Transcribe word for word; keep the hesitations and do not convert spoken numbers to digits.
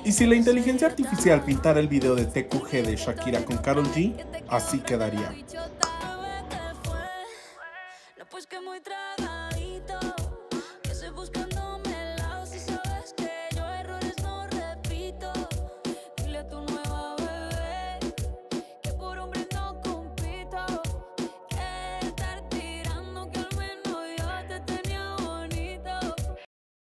Y si la inteligencia artificial pintara el video de T Q G de Shakira con Karol G, así quedaría. No, pues que muy tragadito.